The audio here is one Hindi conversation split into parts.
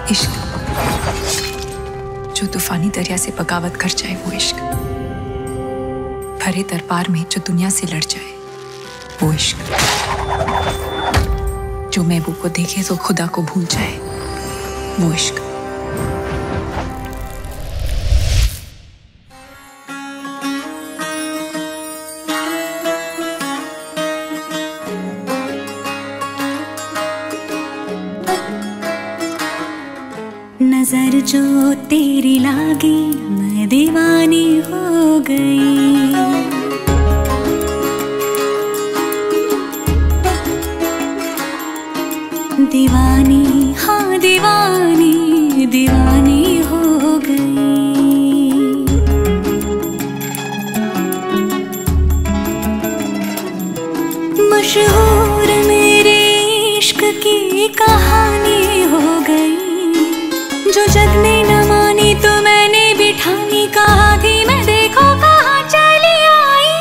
इश्क जो तूफानी दरिया से बगावत कर जाए, वो इश्क भरे दरबार में जो दुनिया से लड़ जाए, वो इश्क जो महबूब को देखे तो खुदा को भूल जाए, वो इश्क। नजर जो तेरी लागी मैं दीवानी हो गई, दीवानी हाँ दीवानी दीवानी हो गई। मशहूर मेरे इश्क की कहानी हो गई, जो जग ने न मानी तो मैंने भी ठानी, कहा थी मैं देखो कहाँ चली आई।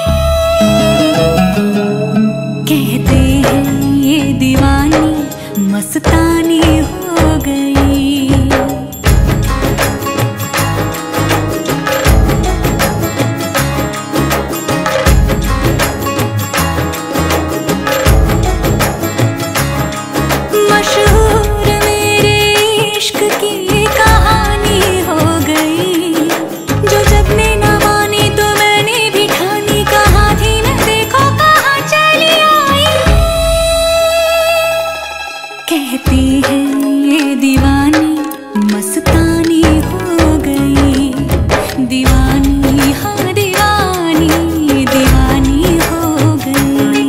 कहते हैं ये दीवानी मस्तानी हो गई। मशहूर मेरे इश्क की कहानी हो गई, जो जब ने न मानी तो मैंने भी ठानी, कहा थी मैं देखो कहाँ चली आई। कहती है ये दीवानी मस्तानी हो गई, दीवानी हाँ दीवानी दीवानी हो गई।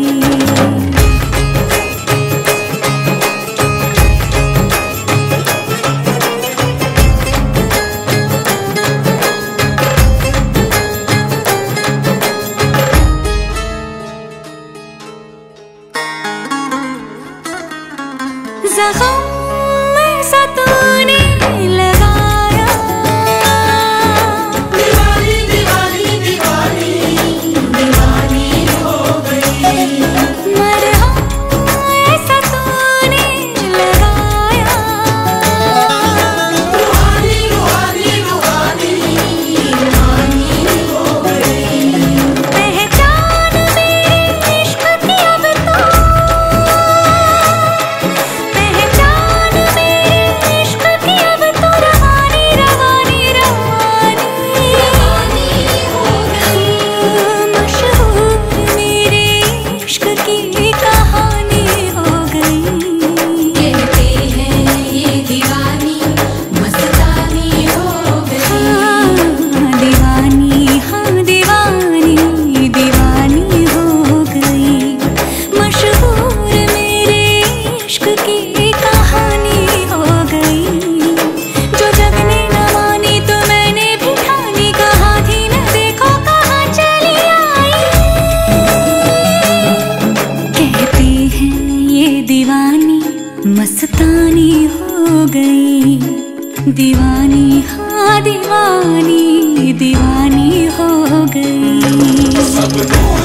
ज़ख़्म ऐसा तूने लगाया, दीवानी दीवानी दीवानी दीवानी हो गई। मरहम ऐसा तूने लगाया, रूहानी रूहानी रूहानी रूहानी हो गई। पहचान मेरे इश्क की अब तो, मस्तानी हो गई, दीवानी हाँ दीवानी दीवानी हो गई।